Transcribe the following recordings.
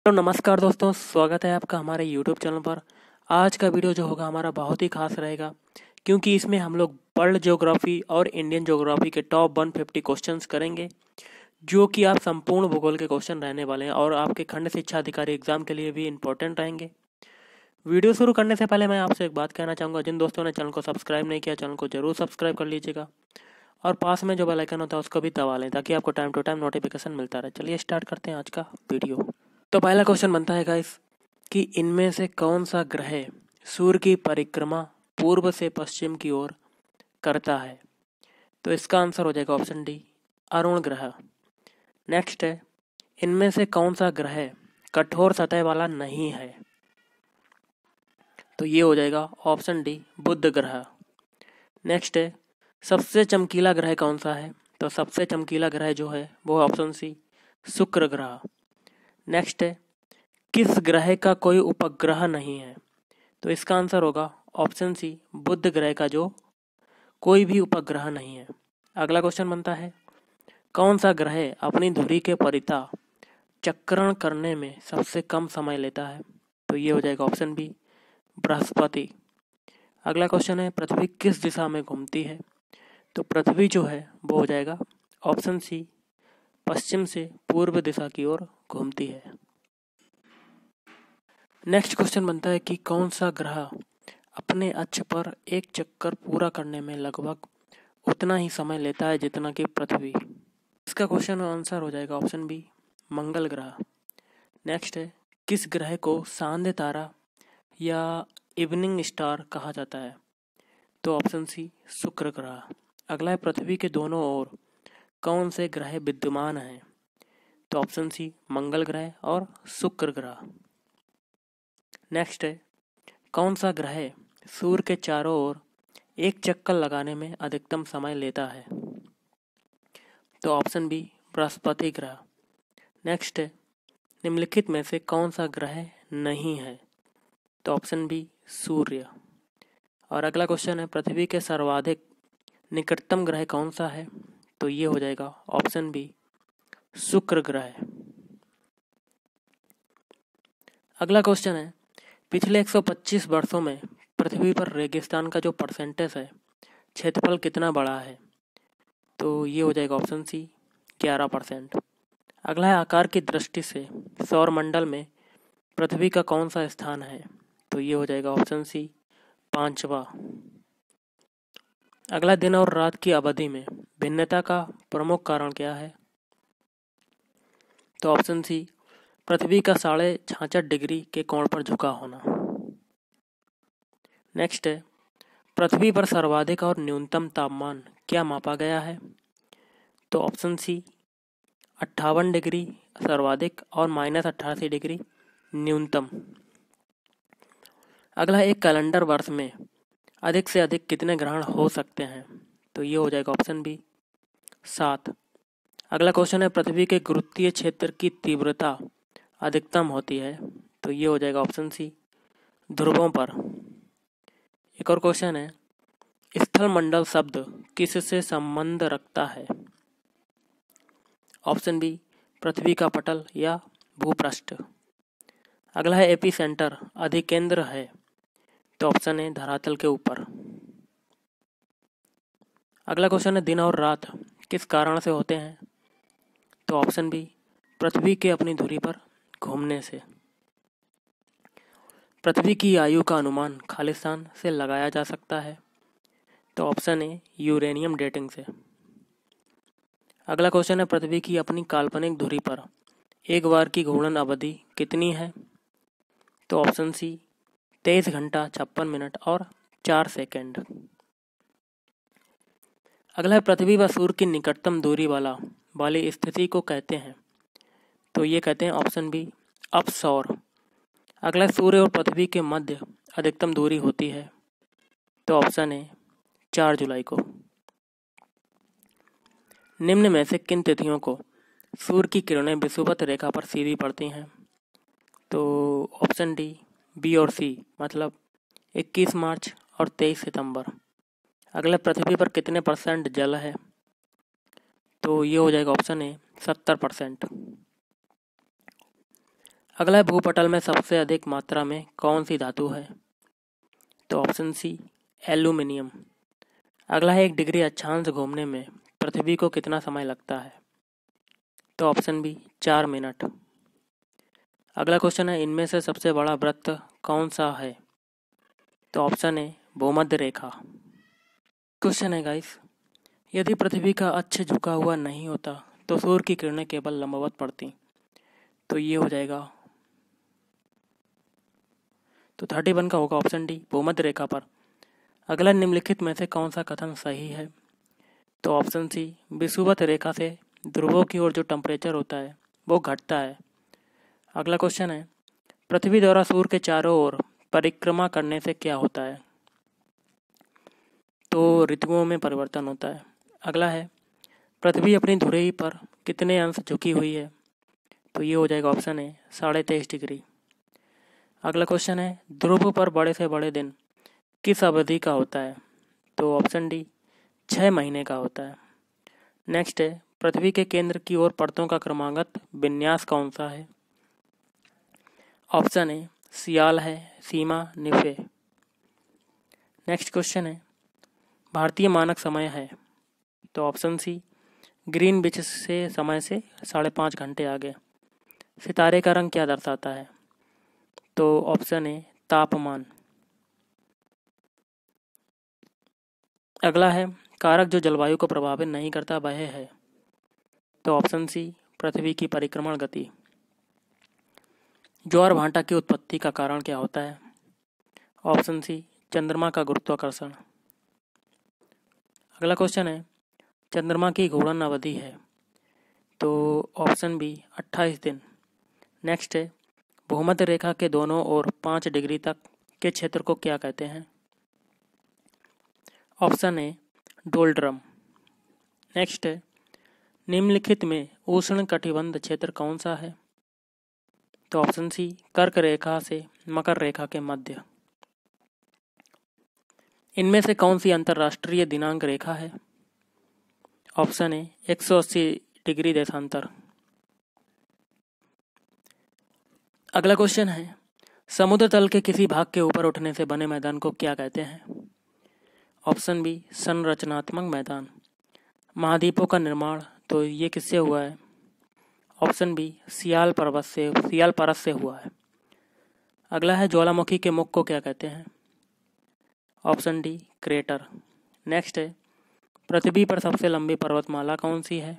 तो नमस्कार दोस्तों, स्वागत है आपका हमारे YouTube चैनल पर। आज का वीडियो जो होगा हमारा बहुत ही खास रहेगा, क्योंकि इसमें हम लोग वर्ल्ड ज्योग्राफी और इंडियन ज्योग्राफी के टॉप 150 क्वेश्चंस करेंगे, जो कि आप संपूर्ण भूगोल के क्वेश्चन रहने वाले हैं और आपके खंड शिक्षा अधिकारी एग्जाम के लिए भी इम्पोर्टेंट रहेंगे। वीडियो शुरू करने से पहले मैं आपसे एक बात कहना चाहूँगा, जिन दोस्तों ने चैनल को सब्सक्राइब नहीं किया, चैनल को जरूर सब्सक्राइब कर लीजिएगा और पास में जो बेल आइकन होता है उसको भी दबा लें, ताकि आपको टाइम टू टाइम नोटिफिकेशन मिलता रहे। चलिए स्टार्ट करते हैं आज का वीडियो। तो पहला क्वेश्चन बनता है गाइस कि इनमें से कौन सा ग्रह सूर्य की परिक्रमा पूर्व से पश्चिम की ओर करता है? तो इसका आंसर हो जाएगा ऑप्शन डी, अरुण ग्रह। नेक्स्ट है, इनमें से कौन सा ग्रह कठोर सतह वाला नहीं है? तो ये हो जाएगा ऑप्शन डी, बुध ग्रह। नेक्स्ट है, सबसे चमकीला ग्रह कौन सा है? तो सबसे चमकीला ग्रह जो है वो ऑप्शन सी, शुक्र ग्रह। नेक्स्ट है, किस ग्रह का कोई उपग्रह नहीं है? तो इसका आंसर होगा ऑप्शन सी, बुध ग्रह का जो कोई भी उपग्रह नहीं है। अगला क्वेश्चन बनता है, कौन सा ग्रह अपनी धुरी के परिता चक्रण करने में सबसे कम समय लेता है? तो ये हो जाएगा ऑप्शन बी, बृहस्पति। अगला क्वेश्चन है, पृथ्वी किस दिशा में घूमती है? तो पृथ्वी जो है वो हो जाएगा ऑप्शन सी, पश्चिम से पूर्व दिशा की ओर घूमती है। नेक्स्ट क्वेश्चन बनता है कि कौन सा ग्रह अपने अक्ष पर एक चक्कर पूरा करने में लगभग उतना ही समय लेता है जितना कि पृथ्वी? इसका क्वेश्चन आंसर हो जाएगा ऑप्शन बी, मंगल ग्रह। नेक्स्ट है, किस ग्रह को सांध्य तारा या इवनिंग स्टार कहा जाता है? तो ऑप्शन सी, शुक्र ग्रह। अगला है, पृथ्वी के दोनों ओर कौन से ग्रह विद्यमान हैं? तो ऑप्शन सी, मंगल ग्रह और शुक्र ग्रह। नेक्स्ट है, कौन सा ग्रह सूर्य के चारों ओर एक चक्कर लगाने में अधिकतम समय लेता है? तो ऑप्शन बी, बृहस्पति ग्रह। नेक्स्ट है, निम्नलिखित में से कौन सा ग्रह नहीं है? तो ऑप्शन बी, सूर्य। और अगला क्वेश्चन है, पृथ्वी के सर्वाधिक निकटतम ग्रह कौन सा है? तो ये हो जाएगा ऑप्शन बी, शुक्र ग्रह। अगला क्वेश्चन है, पिछले 125 वर्षों में पृथ्वी पर रेगिस्तान का जो परसेंटेज है, क्षेत्रफल कितना बढ़ा है? तो ये हो जाएगा ऑप्शन सी, 11%। अगला है, आकार की दृष्टि से सौरमंडल में पृथ्वी का कौन सा स्थान है? तो ये हो जाएगा ऑप्शन सी, 5वां। अगला, दिन और रात की अवधि में भिन्नता का प्रमुख कारण क्या है? तो ऑप्शन सी, पृथ्वी का 66.5 डिग्री के कोण पर झुका होना। नेक्स्ट है, पृथ्वी पर सर्वाधिक और न्यूनतम तापमान क्या मापा गया है? तो ऑप्शन सी, 58 डिग्री सर्वाधिक और -88 डिग्री न्यूनतम। अगला, एक कैलेंडर वर्ष में अधिक से अधिक कितने ग्रहण हो सकते हैं? तो ये हो जाएगा ऑप्शन बी, 7। अगला क्वेश्चन है, पृथ्वी के गुरुत्वीय क्षेत्र की तीव्रता अधिकतम होती है? तो ये हो जाएगा ऑप्शन सी, ध्रुवों पर। एक और क्वेश्चन है, स्थल मंडल शब्द किससे संबंध रखता है? ऑप्शन बी, पृथ्वी का पटल या भूपृष्ठ। अगला है, एपी सेंटर अधिकेंद्र है? तो ऑप्शन है, धरातल के ऊपर। अगला क्वेश्चन है, दिन और रात किस कारण से होते हैं? तो ऑप्शन बी, पृथ्वी के अपनी धुरी पर घूमने से। पृथ्वी की आयु का अनुमान खालिस्तान से लगाया जा सकता है? तो ऑप्शन ए, यूरेनियम डेटिंग से। अगला क्वेश्चन है, पृथ्वी की अपनी काल्पनिक धुरी पर एक बार की घूर्णन अवधि कितनी है? तो ऑप्शन सी, 23 घंटा 56 मिनट और 4 सेकंड। अगला है, पृथ्वी व सूर्य की निकटतम दूरी वाली स्थिति को कहते हैं? तो ये कहते हैं ऑप्शन बी, अपसौर। अगला, सूर्य और पृथ्वी के मध्य अधिकतम दूरी होती है? तो ऑप्शन है, 4 जुलाई को। निम्न में से किन तिथियों को सूर्य की किरणें विषुवत रेखा पर सीधी पड़ती हैं? तो ऑप्शन डी, बी और सी, मतलब 21 मार्च और 23 सितंबर। अगला, पृथ्वी पर कितने % जल है? तो ये हो जाएगा ऑप्शन ए, 70%। अगला है भूपटल में सबसे अधिक मात्रा में कौन सी धातु है? तो ऑप्शन सी एल्यूमिनियम। अगला है 1 डिग्री अक्षांश घूमने में पृथ्वी को कितना समय लगता है? तो ऑप्शन बी 4 मिनट। अगला क्वेश्चन है इनमें से सबसे बड़ा वृत्त कौन सा है? तो ऑप्शन ए भूमध्य रेखा। क्वेश्चन है गाइस, यदि पृथ्वी का अक्ष झुका हुआ नहीं होता तो सूर्य की किरणें केवल लंबवत पड़ती, तो ये हो जाएगा, तो 31 का होगा ऑप्शन डी भूमध्य रेखा पर। अगला निम्नलिखित में से कौन सा कथन सही है? तो ऑप्शन सी विषुवत रेखा से ध्रुवों की ओर जो टेम्परेचर होता है वो घटता है। अगला क्वेश्चन है पृथ्वी द्वारा सूर्य के चारों ओर परिक्रमा करने से क्या होता है? तो ऋतुओं में परिवर्तन होता है। अगला है पृथ्वी अपनी धुरी पर कितने अंश झुकी हुई है? तो ये हो जाएगा ऑप्शन है 23.5 डिग्री। अगला क्वेश्चन है ध्रुव पर बड़े से बड़े दिन किस अवधि का होता है? तो ऑप्शन डी 6 महीने का होता है। नेक्स्ट है पृथ्वी के केंद्र की ओर परतों का क्रमागत विन्यास कौन सा है? ऑप्शन ए सियाल है, सीमा, निफे। नेक्स्ट क्वेश्चन है भारतीय मानक समय है? तो ऑप्शन सी ग्रीनविच से समय से 5.5 घंटे आगे। सितारे का रंग क्या दर्शाता है? तो ऑप्शन ए तापमान। अगला है कारक जो जलवायु को प्रभावित नहीं करता वह है? तो ऑप्शन सी पृथ्वी की परिक्रमण गति। ज्वार भाटा की उत्पत्ति का कारण क्या होता है? ऑप्शन सी चंद्रमा का गुरुत्वाकर्षण। अगला क्वेश्चन है चंद्रमा की घूर्णन अवधि है? तो ऑप्शन बी 28 दिन। नेक्स्ट है भूमध्य रेखा के दोनों ओर 5 डिग्री तक के क्षेत्र को क्या कहते हैं? Option A doldrum. नेक्स्ट है निम्नलिखित में उष्ण कटिबंध क्षेत्र कौन सा है? तो ऑप्शन सी कर्क रेखा से मकर रेखा के मध्य। इनमें से कौन सी अंतरराष्ट्रीय दिनांक रेखा है? ऑप्शन ए 180 डिग्री देशांतर। अगला क्वेश्चन है समुद्र तल के किसी भाग के ऊपर उठने से बने मैदान को क्या कहते हैं? ऑप्शन बी संरचनात्मक मैदान। महाद्वीपों का निर्माण तो ये किससे हुआ है? ऑप्शन बी सियाल परत से हुआ है। अगला है ज्वालामुखी के मुख को क्या कहते हैं? Option D crater. नेक्स्ट है पृथ्वी पर सबसे लंबी पर्वतमाला कौन सी है?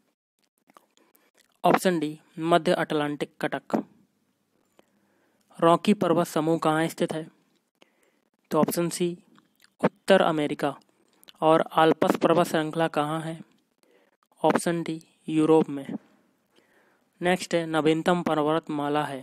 ऑप्शन डी मध्य अटलांटिक कटक। रॉकी पर्वत समूह कहाँ स्थित है? तो ऑप्शन सी उत्तर अमेरिका। और आल्प्स पर्वत श्रृंखला कहाँ है? ऑप्शन डी यूरोप में। नेक्स्ट है नवीनतम पर्वतमाला है?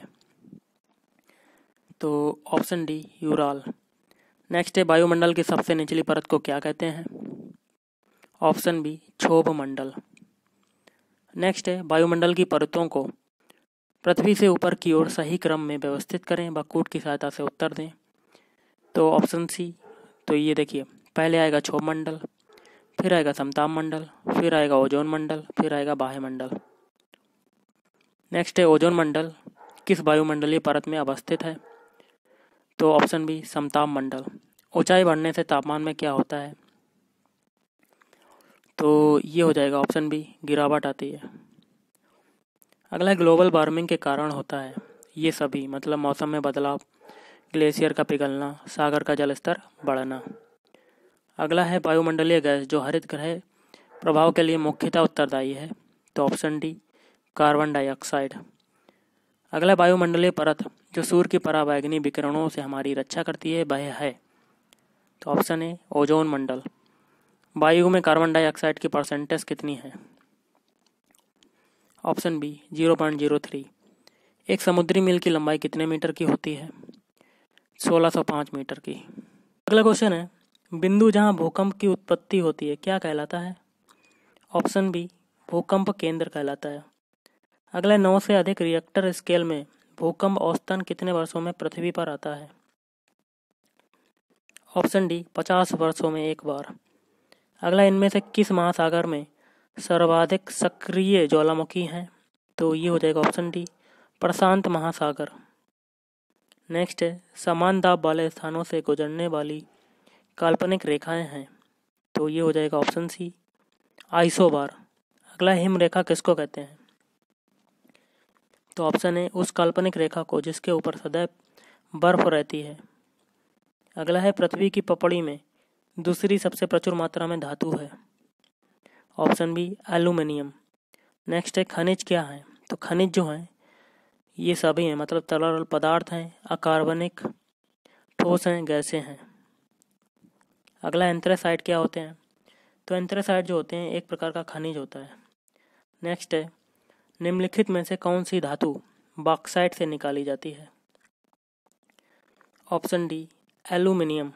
तो ऑप्शन डी यूराल। नेक्स्ट है वायुमंडल की सबसे निचली परत को क्या कहते हैं? ऑप्शन बी क्षोभ मंडल। नेक्स्ट है वायुमंडल की परतों को पृथ्वी से ऊपर की ओर सही क्रम में व्यवस्थित करें व कूट की सहायता से उत्तर दें। तो ऑप्शन सी, तो ये देखिए पहले आएगा क्षोभ मंडल, फिर आएगा समताप मंडल, फिर आएगा ओजोन मंडल, फिर आएगा बाह्य मंडल। नेक्स्ट है ओजोन मंडल किस वायुमंडलीय परत में अवस्थित है? तो ऑप्शन बी समताप मंडल। ऊंचाई बढ़ने से तापमान में क्या होता है? तो ये हो जाएगा ऑप्शन बी गिरावट आती है। अगला ग्लोबल वार्मिंग के कारण होता है ये सभी, मतलब मौसम में बदलाव, ग्लेशियर का पिघलना, सागर का जल स्तर बढ़ना। अगला है वायुमंडलीय गैस जो हरित गृह प्रभाव के लिए मुख्यतः उत्तरदायी है। तो ऑप्शन डी कार्बन डाइऑक्साइड। अगला वायुमंडलीय परत जो सूर्य की पराबैंगनी विकिरणों से हमारी रक्षा करती है वह है? तो ऑप्शन ए ओजोन मंडल। वायु में कार्बन डाइऑक्साइड की परसेंटेज कितनी है? Option B 0.03। एक समुद्री मील की लंबाई कितने मीटर की होती है? 1605 मीटर की। अगला क्वेश्चन है बिंदु जहां भूकंप की उत्पत्ति होती है क्या कहलाता है? ऑप्शन बी भूकंप केंद्र कहलाता है। अगला 9 से अधिक रिएक्टर स्केल में भूकंप औसतन कितने वर्षों में पृथ्वी पर आता है? ऑप्शन डी 50 वर्षों में एक बार। अगला इनमें से किस महासागर में सर्वाधिक सक्रिय ज्वालामुखी हैं? तो ये हो जाएगा ऑप्शन डी प्रशांत महासागर। नेक्स्ट है समान दाब वाले स्थानों से गुजरने वाली काल्पनिक रेखाएं हैं, तो ये हो जाएगा ऑप्शन सी आइसोबार। अगला हिम रेखा किसको कहते हैं, तो ऑप्शन है उस काल्पनिक रेखा को जिसके ऊपर सदैव बर्फ रहती है। अगला है पृथ्वी की पपड़ी में दूसरी सबसे प्रचुर मात्रा में धातु है, ऑप्शन बी एल्यूमिनियम। नेक्स्ट है खनिज क्या है, तो खनिज जो हैं ये सभी हैं, मतलब तरल पदार्थ हैं, अकार्बनिक, ठोस हैं, गैसें हैं। अगला एंथ्रेसाइट क्या होते हैं, तो एंथ्रेसाइट जो होते हैं एक प्रकार का खनिज होता है। नेक्स्ट है निम्नलिखित में से कौन सी धातु बॉक्साइट से निकाली जाती है, ऑप्शन डी एल्यूमिनियम।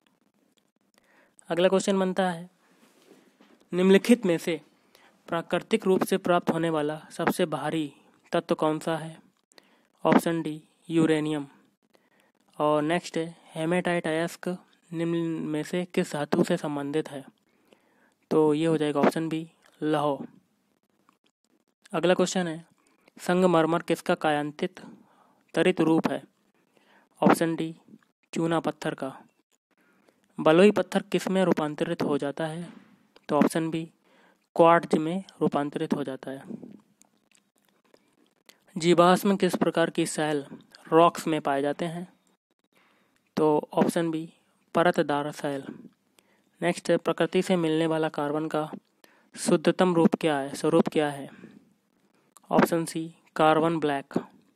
अगला क्वेश्चन बनता है निम्नलिखित में से प्राकृतिक रूप से प्राप्त होने वाला सबसे भारी तत्व कौन सा है, ऑप्शन डी यूरेनियम। और नेक्स्ट है हेमेटाइट अयस्क निम्न में से किस धातु से संबंधित है, तो ये हो जाएगा ऑप्शन बी लौह। अगला क्वेश्चन है संगमरमर किसका कायांतित तरित रूप है, ऑप्शन डी चूना पत्थर का। बलुई पत्थर किस में रूपांतरित हो जाता है, तो ऑप्शन बी क्वार्ट्ज में रूपांतरित हो जाता है। जीवाश्म किस प्रकार की सैल रॉक्स में पाए जाते हैं, तो ऑप्शन बी परतदार सैल। नेक्स्ट है प्रकृति से मिलने वाला कार्बन का शुद्धतम रूप क्या है, स्वरूप क्या है, ऑप्शन सी कार्बन ब्लैक।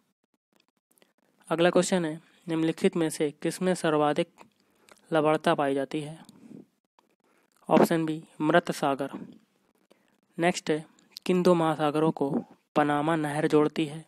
अगला क्वेश्चन है निम्नलिखित में से किसमें सर्वाधिक लवणता पाई जाती है, ऑप्शन बी मृत सागर। नेक्स्ट है किन दो महासागरों को पनामा नहर जोड़ती है,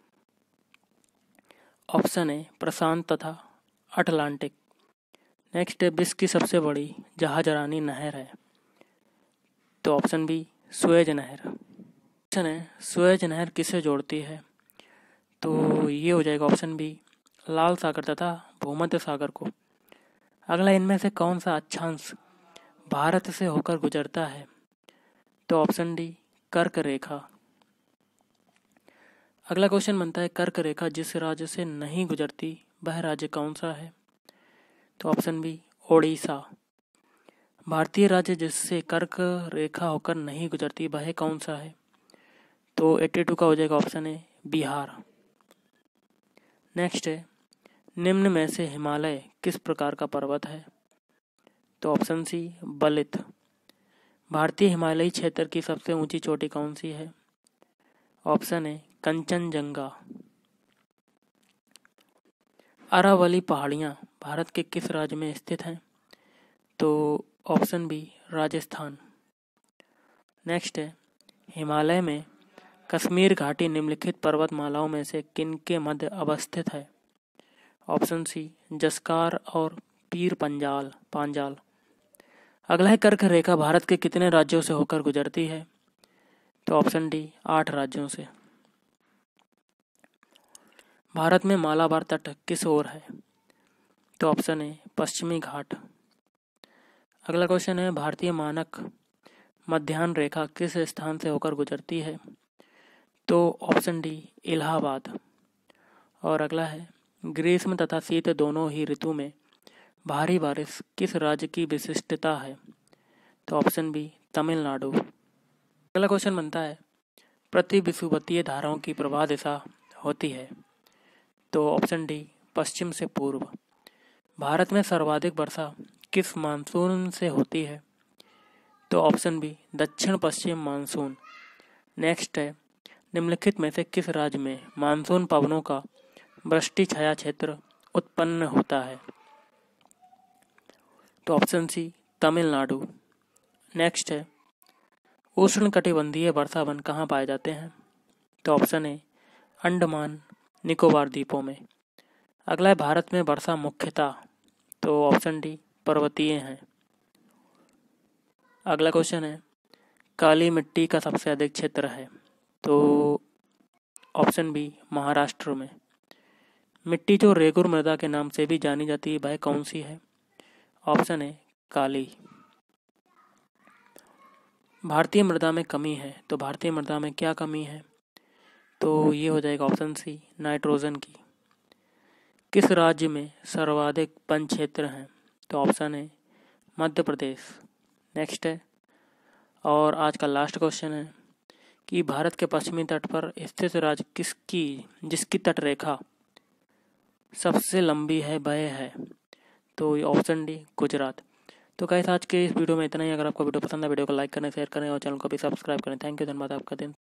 ऑप्शन ए प्रशांत तथा अटलांटिक। नेक्स्ट है विश्व की सबसे बड़ी जहाजरानी नहर है, तो ऑप्शन बी सुएज नहर। क्वेश्चन है सुएज नहर किसे जोड़ती है, तो ये हो जाएगा ऑप्शन बी लाल सागर तथा भूमध्य सागर को। अगला इनमें से कौन सा अक्षांश भारत से होकर गुजरता है, तो ऑप्शन डी कर्क रेखा। अगला क्वेश्चन बनता है कर्क रेखा जिस राज्य से नहीं गुजरती वह राज्य कौन सा है, तो ऑप्शन बी ओडिशा। भारतीय राज्य जिससे कर्क रेखा होकर नहीं गुजरती वह कौन सा है, तो 82 का हो जाएगा ऑप्शन ए बिहार। नेक्स्ट है निम्न में से हिमालय किस प्रकार का पर्वत है, तो ऑप्शन सी बलित। भारतीय हिमालयी क्षेत्र की सबसे ऊंची चोटी कौन सी है, ऑप्शन ए कंचनजंगा। अरावली पहाड़ियाँ भारत के किस राज्य में स्थित हैं, तो ऑप्शन बी राजस्थान। नेक्स्ट है हिमालय में कश्मीर घाटी निम्नलिखित पर्वतमालाओं में से किन के मध्य अवस्थित है, ऑप्शन सी जस्कार और पीर पांजाल। अगला है कर्क रेखा भारत के कितने राज्यों से होकर गुजरती है, तो ऑप्शन डी 8 राज्यों से। भारत में मालाबार तट किस ओर है, तो ऑप्शन ए पश्चिमी घाट। अगला क्वेश्चन है भारतीय मानक मध्याह्न रेखा किस स्थान से होकर गुजरती है, तो ऑप्शन डी इलाहाबाद। और अगला है ग्रीष्म तथा शीत दोनों ही ऋतु में भारी बारिश किस राज्य की विशिष्टता है, तो ऑप्शन बी तमिलनाडु। अगला क्वेश्चन बनता है प्रतिविषुवतीय धाराओं की प्रवाह दिशा होती है, तो ऑप्शन डी पश्चिम से पूर्व। भारत में सर्वाधिक वर्षा किस मानसून से होती है, तो ऑप्शन बी दक्षिण पश्चिम मानसून। नेक्स्ट है निम्नलिखित में से किस राज्य में मानसून पवनों का वृष्टि छाया क्षेत्र उत्पन्न होता है, तो ऑप्शन सी तमिलनाडु। नेक्स्ट है उष्णकटिबंधीय वर्षा वन कहाँ पाए जाते हैं, तो ऑप्शन ए अंडमान निकोबार द्वीपों में। अगला है भारत में वर्षा मुख्यतः, तो ऑप्शन डी पर्वतीय है। अगला क्वेश्चन है काली मिट्टी का सबसे अधिक क्षेत्र है, तो ऑप्शन बी महाराष्ट्र में। मिट्टी जो रेगुर मृदा के नाम से भी जानी जाती है वह कौन सी है, ऑप्शन है काली। भारतीय मृदा में कमी है, तो भारतीय मृदा में क्या कमी है, तो ये हो जाएगा ऑप्शन सी, नाइट्रोजन की। किस राज्य में सर्वाधिक वन क्षेत्र हैं? तो ऑप्शन है मध्य प्रदेश। नेक्स्ट है, और आज का लास्ट क्वेश्चन है कि भारत के पश्चिमी तट पर स्थित राज्य जिसकी तट रेखा सबसे लंबी है वह है? तो ये ऑप्शन डी, गुजरात। तो गाइस आज के इस वीडियो में इतना ही। अगर आपको वीडियो पसंद है, वीडियो को लाइक करें, शेयर करें और चैनल को भी सब्सक्राइब करें। थैंक यू, धन्यवाद। आपका दिन